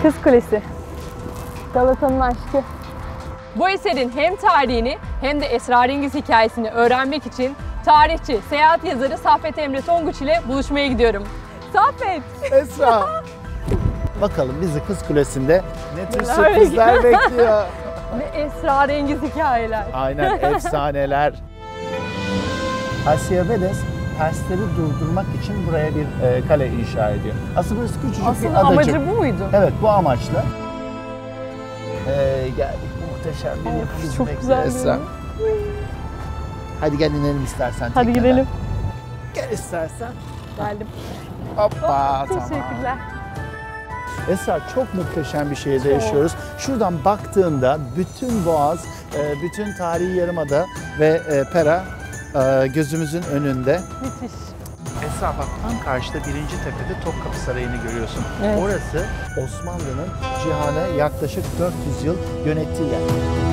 Kız Kulesi. Galata'nın aşkı. Bu eserin hem tarihini hem de esrarengiz hikayesini öğrenmek için tarihçi, seyahat yazarı Saffet Emre Tonguç ile buluşmaya gidiyorum. Saffet! Esra! Bakalım bizi Kız Kulesi'nde ne tür Neler sürprizler bekliyor. Ne esrarengiz hikayeler. Aynen, efsaneler. Asyavades Persleri durdurmak için buraya bir kale inşa ediyor. Aslında burası küçücük bir Aslında adacık. amacı bu muydu? Evet, bu amaçla. Geldik, muhteşem bir yapı Çok bekliyor güzel. Esra. Hadi gel inelim istersen. Hadi tekneden. gidelim. Gel istersen. Geldim. Hoppa, tamam. Teşekkürler. Esra, çok muhteşem bir şehirde yaşıyoruz. Şuradan baktığında bütün Boğaz, bütün tarihi yarımada ve Pera gözümüzün önünde. Müthiş. Esra bak, tam karşıda birinci tepede Topkapı Sarayı'nı görüyorsun. Evet. Orası Osmanlı'nın cihanı yaklaşık 400 yıl yönettiği yer.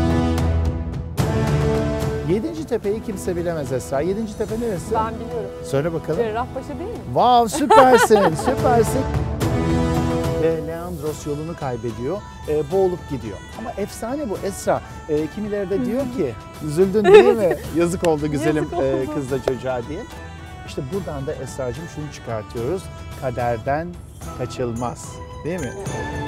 7. tepeyi kimse bilemez Esra. 7. tepe neresi? Ben biliyorum. Söyle bakalım. Cerrahpaşa değil mi? Wow, süpersin, süpersin. Ve Leandros yolunu kaybediyor, boğulup gidiyor. Ama efsane bu Esra. Kimileri de diyor ki, üzüldün değil mi? Yazık oldu güzelim Yazık oldu. kızla çocuğa diye. İşte buradan da Esra'cığım şunu çıkartıyoruz. Kaderden kaçılmaz. Değil mi?